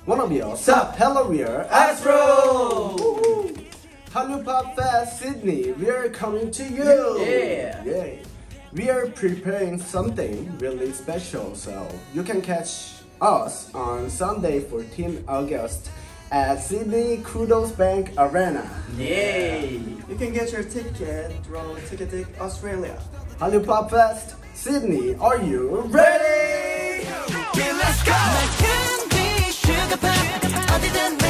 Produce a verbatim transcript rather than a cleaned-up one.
Wanna be your sup? Hello, we are ASTRO! HallyuPopFest Sydney, we are coming to you! Yeah! Yeah! We are preparing something really special, so you can catch us on Sunday, fourteenth August at Sydney Qudos Bank Arena. Yay! You can get your ticket through Ticketic Australia. HallyuPopFest Sydney, are you ready? Yeah, let's go!